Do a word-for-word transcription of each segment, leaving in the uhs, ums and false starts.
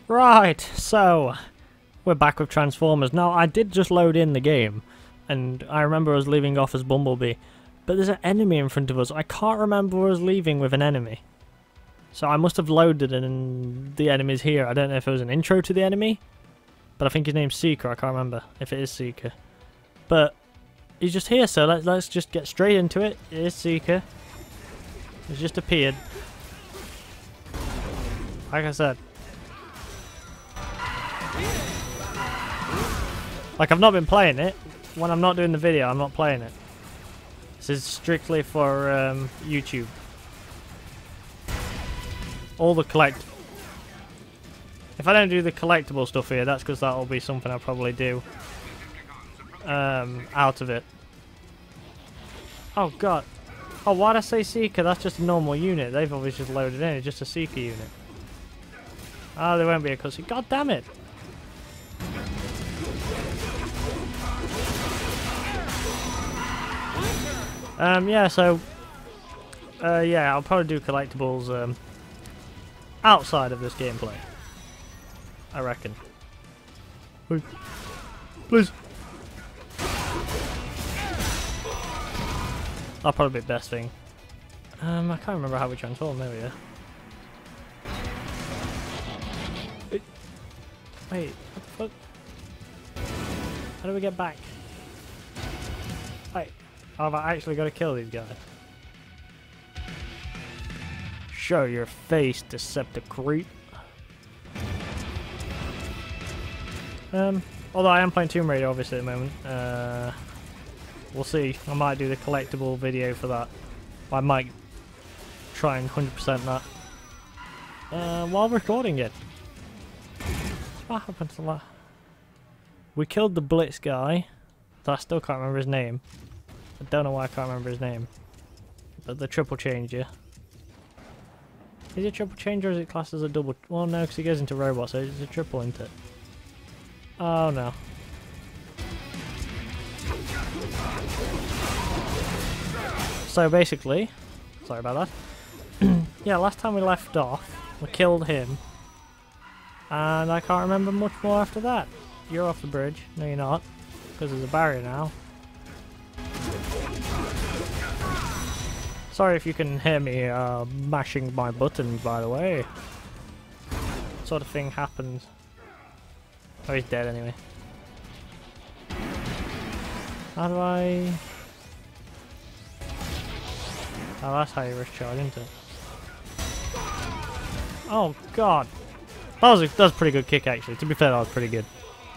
Right, so we're back with Transformers. Now, I did just load in the game, and I remember us leaving off as Bumblebee, but there's an enemy in front of us. I can't remember us leaving with an enemy. So I must have loaded it and the enemy's here. I don't know if it was an intro to the enemy, but I think his name's Seeker. I can't remember if it is Seeker. But he's just here, so let's, let's just get straight into it. It is Seeker. He's just appeared. Like I said. Like, I've not been playing it. When I'm not doing the video, I'm not playing it. This is strictly for um, YouTube. All the collect... If I don't do the collectible stuff here, that's because that'll be something I'll probably do um, out of it. Oh, God. Oh, why'd I say Seeker? That's just a normal unit. They've obviously just loaded in. It's just a Seeker unit. Oh, there won't be a cutscene. God damn it! Um, yeah, so, uh, yeah, I'll probably do collectibles, um, outside of this gameplay. I reckon. Please. Please. That'll probably be the best thing. Um, I can't remember how we transform. There we go. Wait. Wait, what the fuck? How do we get back? Wait. Have I actually got to kill these guys? Show your face, Decepticon. Um, although I am playing Tomb Raider obviously at the moment. Uh, we'll see. I might do the collectible video for that. I might try and one hundred percent that. Uh, while recording it. What happened to that? We killed the Blitz guy. So I still can't remember his name. I don't know why I can't remember his name. But the triple changer. Is it triple changer or is it classed as a double? Well, no, because he goes into robots, so it's a triple, isn't it? Oh, no. So basically, sorry about that. Yeah, last time we left off, we killed him. And I can't remember much more after that. You're off the bridge. No, you're not. Because there's a barrier now. Sorry if you can hear me uh, mashing my buttons, by the way. That sort of thing happens. Oh, he's dead anyway. How do I... Oh, that's how you rush charge, isn't it? Oh, God. That was, a, that was a pretty good kick, actually. To be fair, that was pretty good.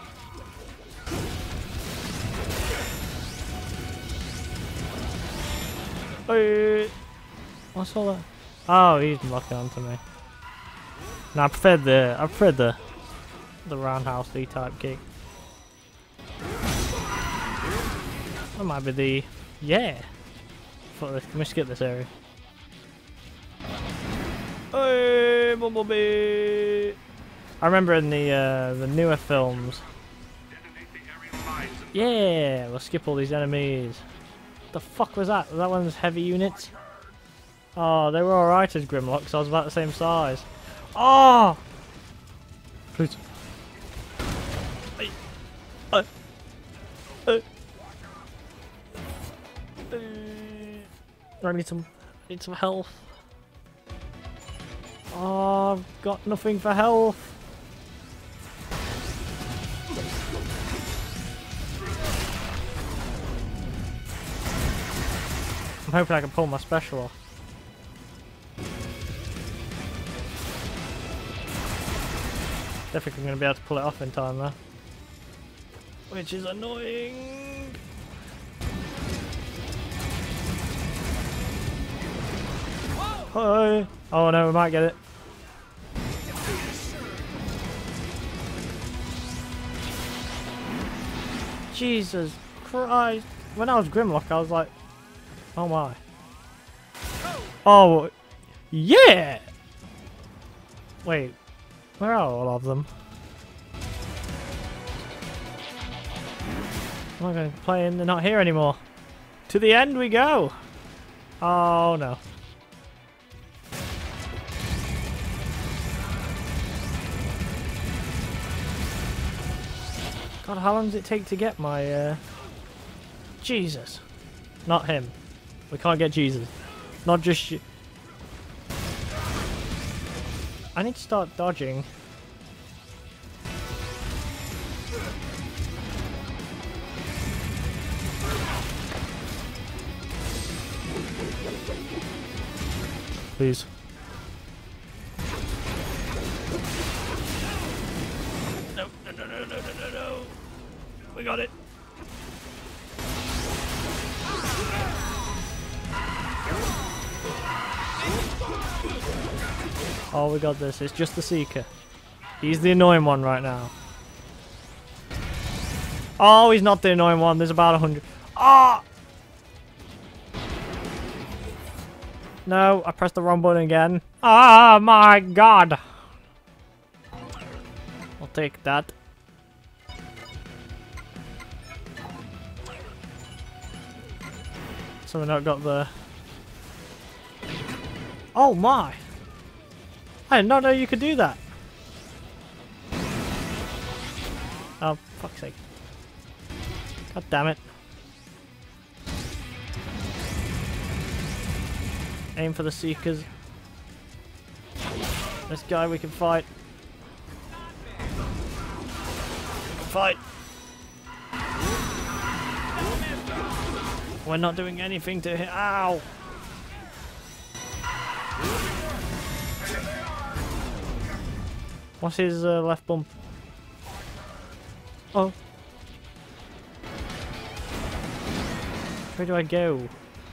Oh, what's all that? Oh, he's locking onto me. No, I preferred the I preferred the the roundhouse D type kick. That might be the yeah. Fuck this. Can we skip this area? Hey, Bumblebee! I remember in the uh, the newer films. Yeah, we'll skip all these enemies. The fuck was that? Was that one of those heavy units? Oh, they were alright as Grimlock, so I was about the same size. Oh! Please. Uh, uh, uh, I need some, I need some health. Oh, I've got nothing for health. I'm hoping I can pull my special off. Definitely going to be able to pull it off in time though. Which is annoying. Hi. Oh no, we might get it. Jesus Christ. When I was Grimlock, I was like, oh my. Oh, yeah! Wait, where are all of them? I'm not going to play in, they're not here anymore. To the end we go! Oh no. God, how long does it take to get my, uh... Jesus. Not him. We can't get Jesus. Not just you. I need to start dodging. Please. No, no, no, no, no, no, no, no. We got it. Oh, we got this. It's just the Seeker. He's the annoying one right now. Oh, he's not the annoying one. There's about a hundred. Ah! Oh! No, I pressed the wrong button again. Oh my god! I'll take that. So we've not got the... Oh my! I did not know you could do that. Oh, fuck's sake. God damn it. Aim for the Seekers. This guy we can fight. We can fight. We're not doing anything to hit. Ow! What's his uh, left bump? Oh. Where do I go?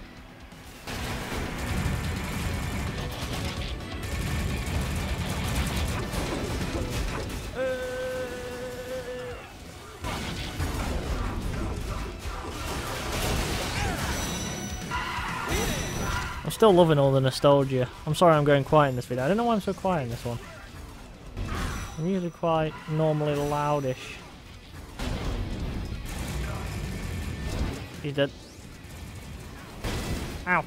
I'm still loving all the nostalgia. I'm sorry I'm going quiet in this video. I don't know why I'm so quiet in this one. I'm usually quite normally loudish. He's dead. Ow.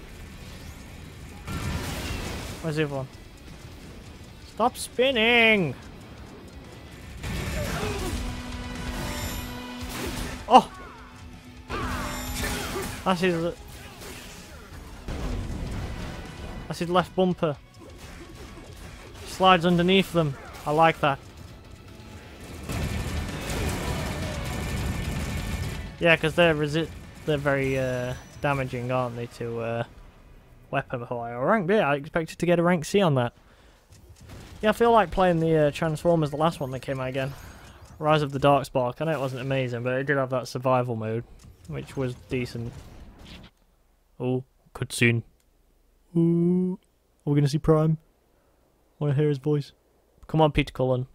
Where's the other one? Stop spinning! Oh! That's his... That's his left bumper. Slides underneath them. I like that. Yeah, because they're resi they're very uh, damaging, aren't they, to uh, weapon fire. Rank B, I expected to get a rank C on that. Yeah, I feel like playing the uh, Transformers, the last one that came out again. Rise of the Darkspark. I know it wasn't amazing, but it did have that survival mode, which was decent. Oh, cutscene. Ooh. Are we going to see Prime? I want to hear his voice. Come on, Peter Cullen.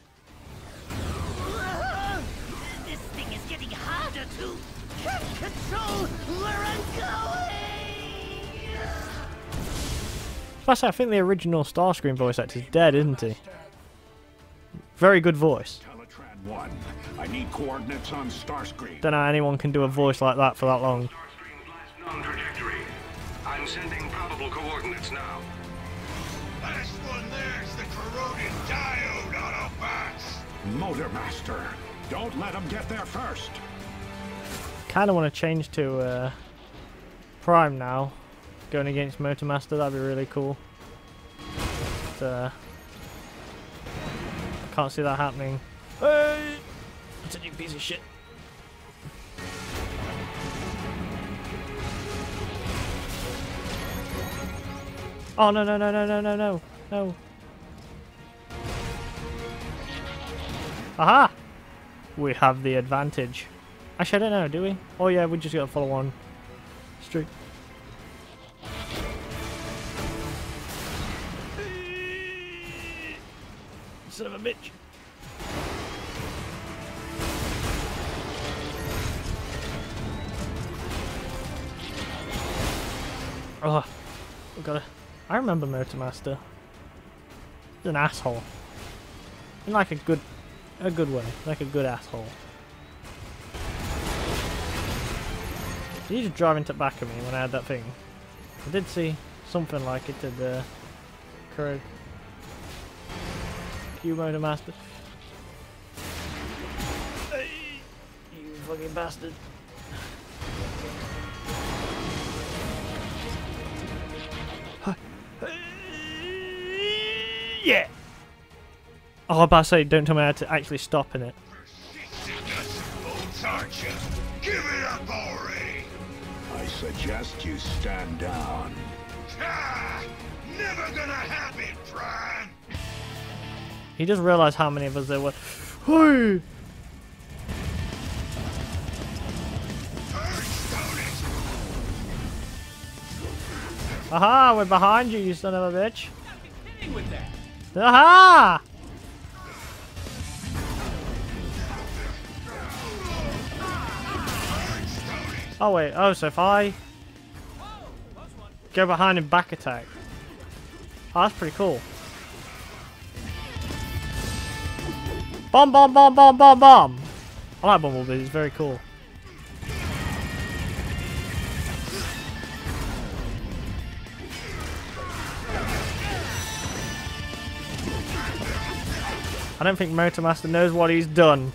This thing is getting harder to control where I'm going. Plus, I think the original Starscream voice actor is dead, isn't he? Very good voice. Teletrad one. I need coordinates on Starscream. Don't know how anyone can do a voice like that for that long. Non-trajectory. I'm sending probable coordinates now. Last one there's the corroded diode autobots. Motor Master. Don't let them get there first. Kind of want to change to uh, Prime now. Going against Motor Master, that'd be really cool. But, uh, I can't see that happening. Hey! It's a new piece of shit. Oh no no no no no no no no! Aha! We have the advantage. Actually, I don't know, do we? Oh yeah, we just gotta follow on street. Son of a bitch! Oh, we gotta. I remember Motor Master. He's an asshole. In like a good, a good way, like a good asshole. He just drove into the back of me when I had that thing. I did see something like it at the correct. You Motor Master. Hey. fucking bastard. Yeah! Oh, I was about to say, don't tell me I had to actually stop in it. Bolts, aren't you? Give it up already! I suggest you stand down. Ah! Never gonna happen, Prime! He does realise how many of us there were. Hey! Aha! We're behind you, you son of a bitch! Aha! Oh wait, oh, so if I go behind and back attack. Oh, that's pretty cool. Bomb, bomb, bomb, bomb, bomb, bomb! I like Bumblebee, it's very cool. I don't think Motormaster knows what he's done.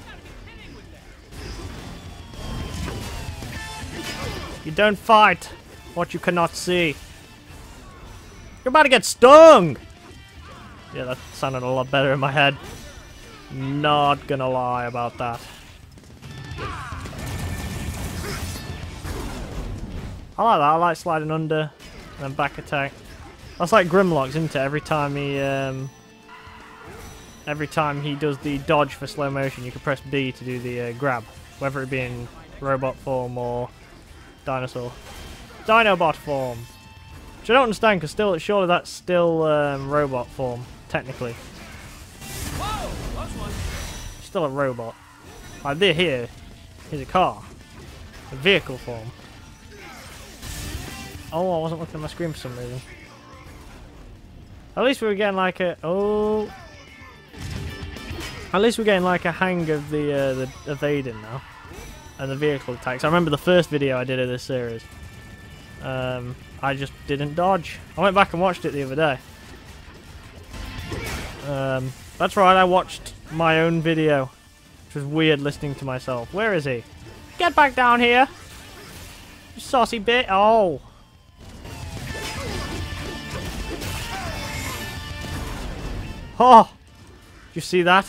You don't fight what you cannot see. You're about to get stung! Yeah, that sounded a lot better in my head. Not gonna lie about that. I like that, I like sliding under and then back attack. That's like Grimlock's, isn't it? Every time he um every time he does the dodge for slow motion, you can press B to do the uh, grab. Whether it be in robot form or dinosaur. Dinobot form. Which I don't understand, because still, surely that's still um, robot form, technically. Still a robot. Like they're here. Here's a car. A vehicle form. Oh, I wasn't looking at my screen for some reason. At least we were getting like a... Oh... At least we're getting like a hang of the, uh, the evading now. And the vehicle attacks. I remember the first video I did of this series. Um, I just didn't dodge. I went back and watched it the other day. Um, that's right, I watched my own video. Which was weird listening to myself. Where is he? Get back down here! You saucy bit! Oh! Oh! Did you see that?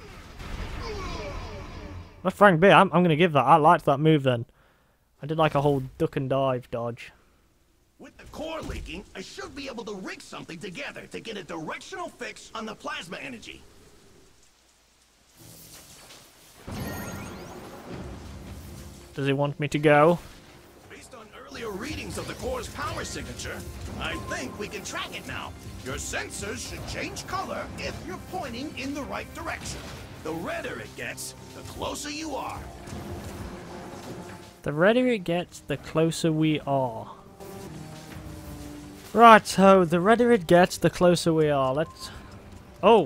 That's Frank B. I'm, I'm going to give that. I liked that move then. I did like a whole duck and dive dodge. With the core leaking, I should be able to rig something together to get a directional fix on the plasma energy. Does he want me to go? Based on earlier readings of the core's power signature, I think we can track it now. Your sensors should change color if you're pointing in the right direction. The redder it gets, the closer you are. The redder it gets, the closer we are. Right, so the redder it gets, the closer we are. Let's... Oh!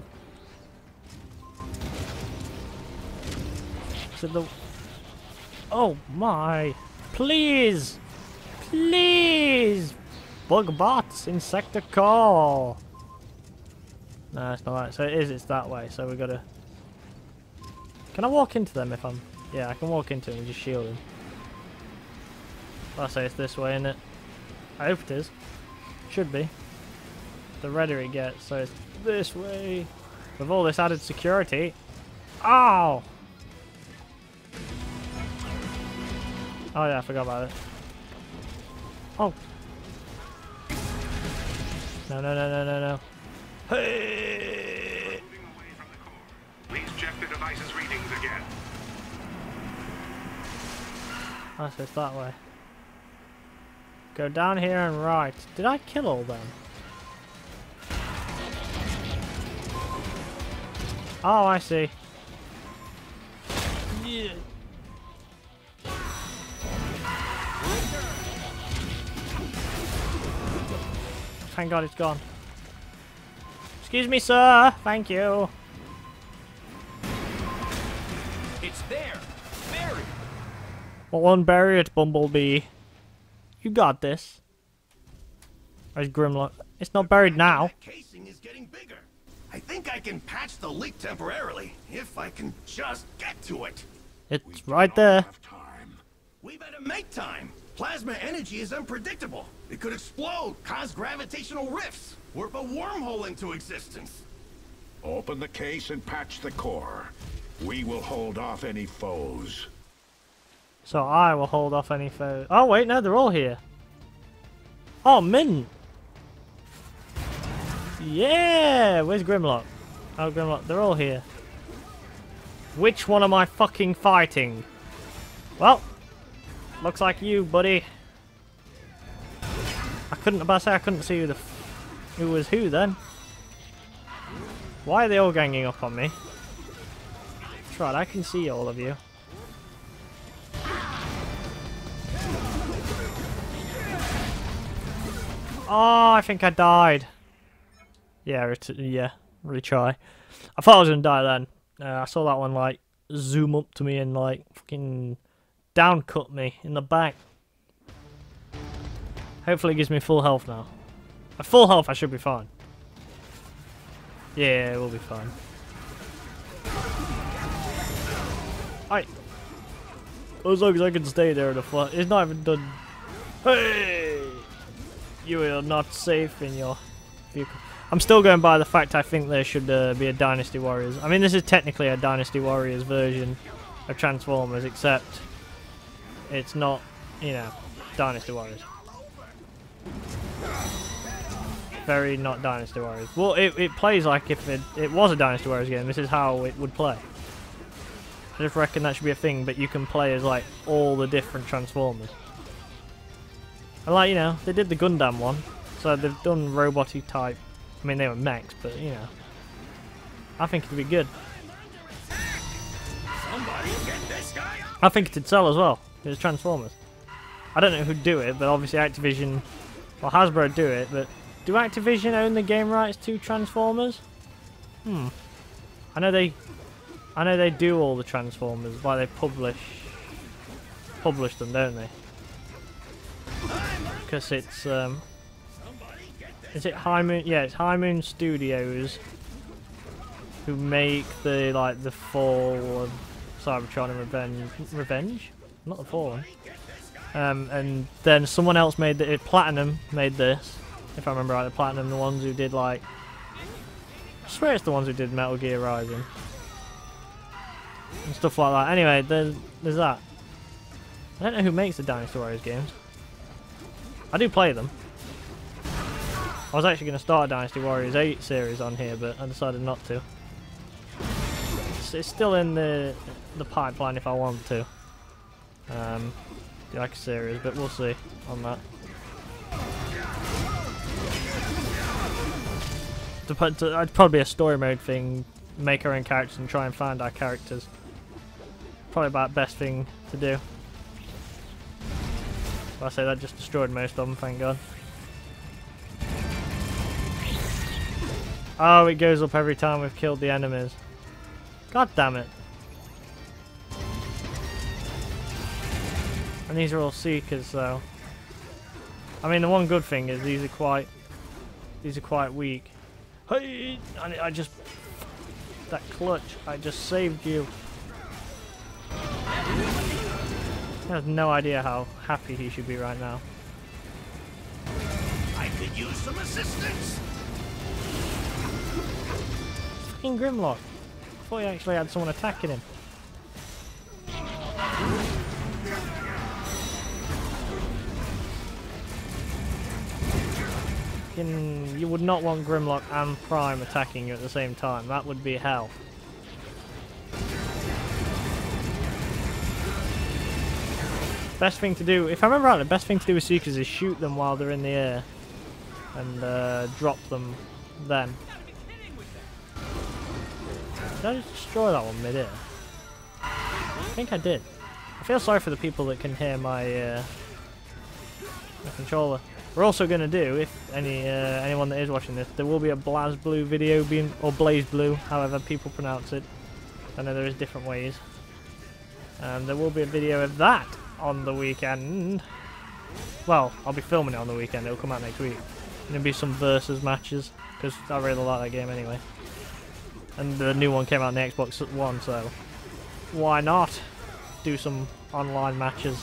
So the... Oh my! Please! Please! Bug bots, Insecticons! No, it's not right. So it is, it's that way, so we gotta... Can I walk into them if I'm... Yeah, I can walk into them and just shield them. I'll say it's this way, isn't it? I hope it is. Should be. The redder it gets, so it's this way. With all this added security. Ow! Oh yeah, I forgot about it. Oh! No, no, no, no, no, no. Hey! Please check the device's readings again. Oh, so it's that way. Go down here and right. Did I kill all them? Oh, I see. Yeah. Thank God it's gone. Excuse me, sir. Thank you. It's there, buried. Well, unbury it, Bumblebee. You got this. Where's Grimlock? It's not buried now. That casing is getting bigger. I think I can patch the leak temporarily if I can just get to it. It's right there. Have time. We better make time. Plasma energy is unpredictable. It could explode, cause gravitational rifts, warp a wormhole into existence. Open the case and patch the core. We will hold off any foes. So I will hold off any foes. Oh wait, no, they're all here. Oh, mint. Yeah, where's Grimlock? Oh, Grimlock, they're all here. Which one am I fucking fighting? Well, looks like you, buddy. I couldn't, about to say I couldn't see who the, f who was who then. Why are they all ganging up on me? That's right, I can see all of you. Oh, I think I died. Yeah, it, yeah, retry. I thought I was gonna die then. Uh, I saw that one like zoom up to me and like fucking down cut me in the back. Hopefully it gives me full health now. At full health I should be fine. Yeah, we'll be fine. Alright. As long as I can stay there in the flat. It's not even done. Hey! You are not safe in your vehicle. I'm still going by the fact I think there should uh, be a Dynasty Warriors. I mean, this is technically a Dynasty Warriors version of Transformers, except it's not, you know, Dynasty Warriors. Very not Dynasty Warriors. Well, it, it plays like if it, it was a Dynasty Warriors game, this is how it would play. I just reckon that should be a thing, but you can play as like all the different Transformers. And like, you know, they did the Gundam one, so they've done robot-y type. I mean, they were mechs, but you know, I think it'd be good. Somebody get this guy up. I think it'd sell as well. It's Transformers. I don't know who'd do it, but obviously Activision, well, Hasbro do it, but do Activision own the game rights to Transformers? Hmm. I know they, I know they do all the Transformers. Why they publish, publish them, don't they? Because it's um, is it High Moon? Yeah, it's High Moon Studios who make the like the Fall of Cybertron and Revenge. Revenge, not the Fallen. Um, and then someone else made the Platinum made this, if I remember right. The Platinum, the ones who did like, I swear it's the ones who did Metal Gear Rising and stuff like that. Anyway, there's there's that. I don't know who makes the Dynasty Warriors games. I do play them. I was actually going to start a Dynasty Warriors eight series on here, but I decided not to. It's, it's still in the the pipeline if I want to. Um, do like a series, but we'll see on that. It'd probably be a story mode thing, make our own characters and try and find our characters. Probably about the best thing to do. I say that just destroyed most of them, thank God. Oh, it goes up every time we've killed the enemies. God damn it. And these are all Seekers, though. I mean, the one good thing is these are quite, these are quite weak. Hey, I, I just, that clutch, I just saved you. He has no idea how happy he should be right now. I could use some assistance. Fucking Grimlock. I thought he actually had someone attacking him. Fucking, you would not want Grimlock and Prime attacking you at the same time. That would be hell. Best thing to do, if I remember right, the best thing to do with Seekers is shoot them while they're in the air and uh, drop them then. Did I just destroy that one mid-air? I think I did. I feel sorry for the people that can hear my, uh, my controller. We're also going to do, if any uh, anyone that is watching this, there will be a BlazBlue video being, or BlazeBlue, however people pronounce it. I know there is different ways. And there will be a video of that on the weekend. Well, I'll be filming it on the weekend, it'll come out next week. And there'll be some versus matches, because I really like that game anyway. And the new one came out on the Xbox One, so why not? do some online matches.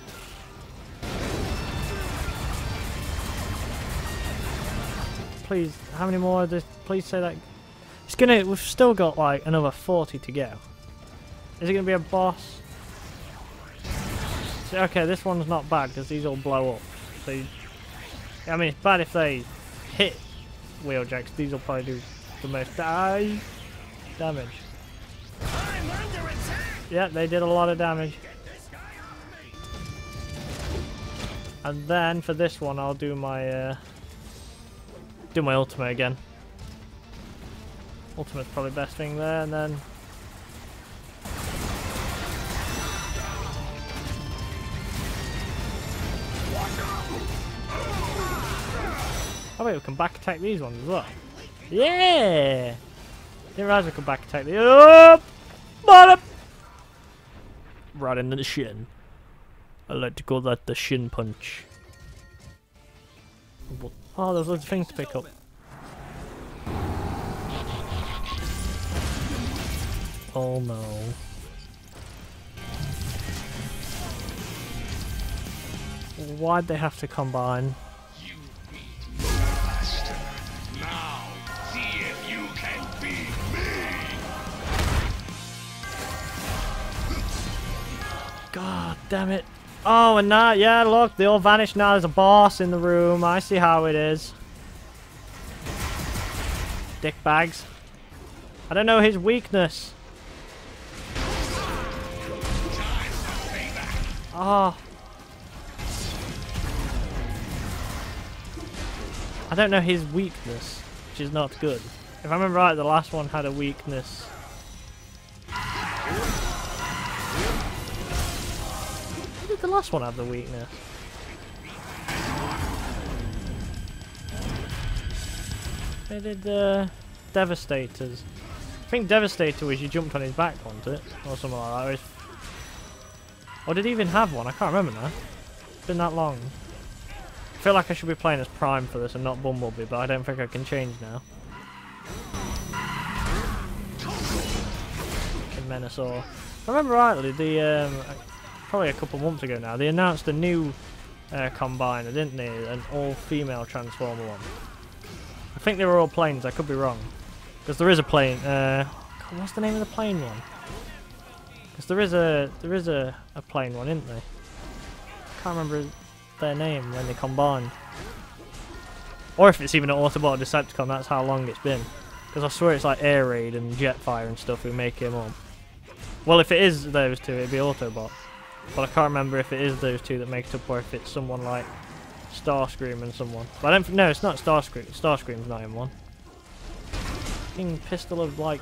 Please, how many more of this? Please say that. It's gonna. We've still got like another forty to go. Is it gonna be a boss? So, okay, this one's not bad because these all blow up. So, you, I mean, it's bad if they hit Wheeljacks. These will probably do the most die damage. I'm under attack. Yeah, they did a lot of damage. And then for this one, I'll do my uh, do my ultimate again. Ultimate's probably the best thing there, and then oh wait, we can back attack these ones as well. Yeah! Didn't realize we could back attack the up, bottom, right into the shin. I like to call that the shin punch. Oh, there's loads of things to pick up. Oh no. Why'd they have to combine? You beat me, Master. Now, see if you can beat me. God damn it. Oh, and now, yeah, look, they all vanished now. There's a boss in the room. I see how it is. Dick bags. I don't know his weakness. Oh. I don't know his weakness, which is not good. If I remember right, the last one had a weakness. Who did the last one have the weakness? They did uh, Devastators. I think Devastator was you jumped on his back, wasn't it? Or something like that. Or, his... or did he even have one? I can't remember now. It's been that long. I feel like I should be playing as Prime for this and not Bumblebee, but I don't think I can change now. In Menasor. If I remember rightly, the um, probably a couple months ago now, they announced a new uh, combiner, didn't they? An all-female Transformer one. I think they were all planes. I could be wrong, because there is a plane. Uh, God, what's the name of the plane one? Because there is a there is a, a plane one, isn't there? I can't remember their name when they combine. Or if it's even an Autobot or Decepticon, that's how long it's been. Because I swear it's like Air Raid and Jetfire and stuff who make him up. Well, if it is those two, it'd be Autobot. But I can't remember if it is those two that make it up or if it's someone like Starscream and someone. But I don't no, it's not Starscream. Starscream's not in one. Fucking pistol of like...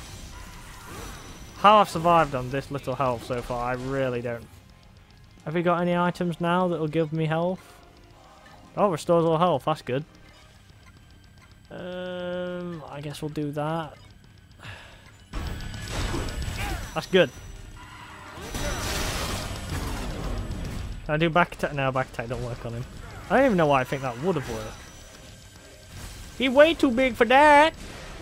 How I've survived on this little health so far, I really don't. Have we got any items now that'll give me health? Oh, restores all health, that's good. Um, I guess we'll do that. That's good. Can I do back attack? No, back attack don't work on him. I don't even know why I think that would have worked. He's way too big for that!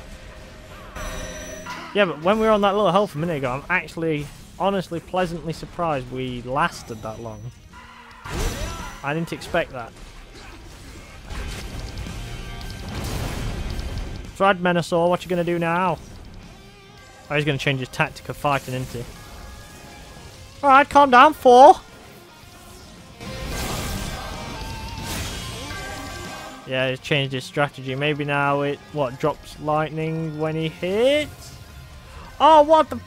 Yeah, but when we were on that little health a minute ago, I'm actually, honestly, pleasantly surprised we lasted that long. I didn't expect that. Tried Menasor, what you gonna do now? Oh, he's gonna change his tactic of fighting, isn't he? Alright, calm down, four! Yeah, he's changed his strategy. Maybe now it, what, drops lightning when he hits? Oh, what the...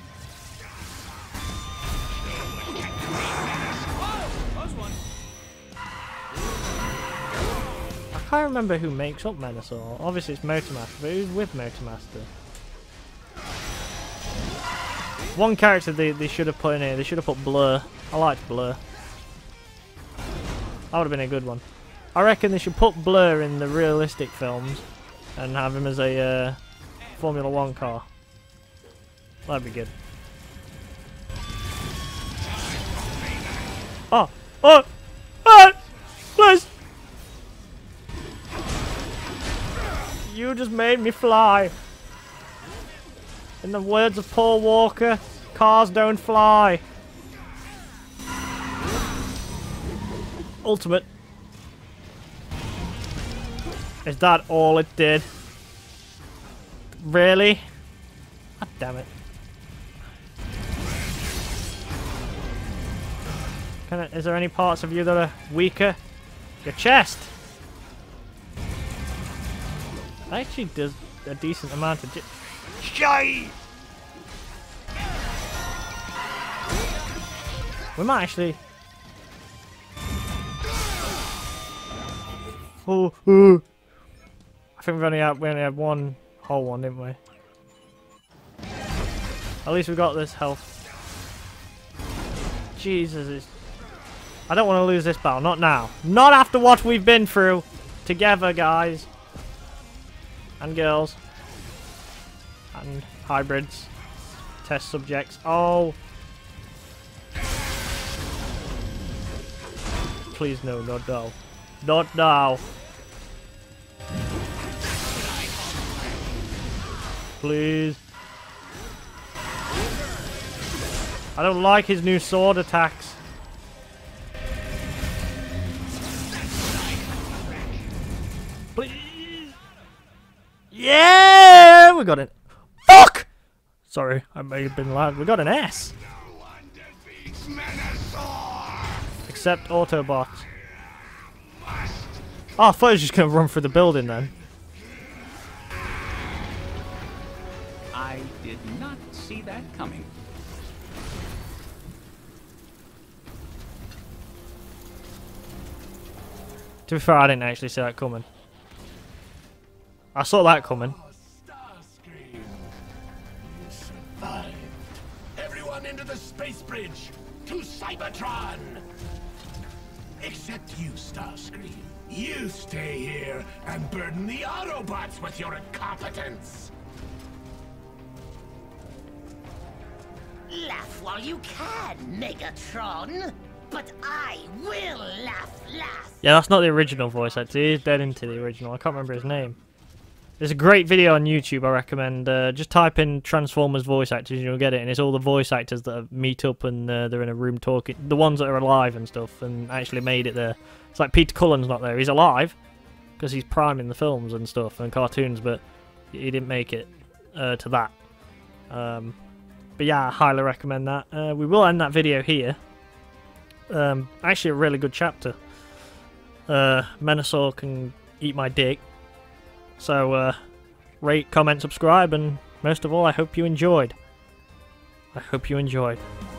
I can't remember who makes up Menasor. Obviously it's Motormaster, but who's with Motormaster? One character they, they should have put in here. They should have put Blur. I liked Blur. That would have been a good one. I reckon they should put Blur in the realistic films and have him as a uh, Formula One car. That'd be good. Oh! Oh! Oh! Please! You just made me fly. In the words of Paul Walker, cars don't fly. Ultimate. Is that all it did? Really? God damn it. Can I, is there any parts of you that are weaker? Your chest! That actually does a decent amount of... Shy! We might actually... Oh, oh. I think we've only had, we only had one whole one, didn't we? At least we got this health. Jesus, it's... I don't want to lose this battle. Not now. Not after what we've been through. Together, guys. And girls. And hybrids. Test subjects. Oh. Please no, not now. Not now. Please. I don't like his new sword attacks. Please. Yeah, we got it. Fuck! Sorry, I may have been loud. We got an S. No one defeats Menasor. Except autobots. Oh, I thought he was just gonna run through the building then. I did not see that coming. To be fair, I didn't actually see that coming. I saw that coming. Starscream, you survived. Everyone into the space bridge to Cybertron. Except you, Starscream. You stay here and burden the autobots with your incompetence. Laugh while you can, Megatron. But I will laugh last. Yeah, that's not the original voice actor. He's dead into the original. I can't remember his name. There's a great video on YouTube I recommend. Uh, just type in Transformers voice actors and you'll get it. And it's all the voice actors that meet up and uh, they're in a room talking. The ones that are alive and stuff and actually made it there. It's like Peter Cullen's not there. He's alive because he's prime in the films and stuff and cartoons, but he didn't make it uh, to that. Um, but yeah, I highly recommend that. Uh, we will end that video here. Um, actually, a really good chapter. Uh, Menasor can eat my dick. So, uh, rate, comment, subscribe, and most of all, I hope you enjoyed. I hope you enjoyed.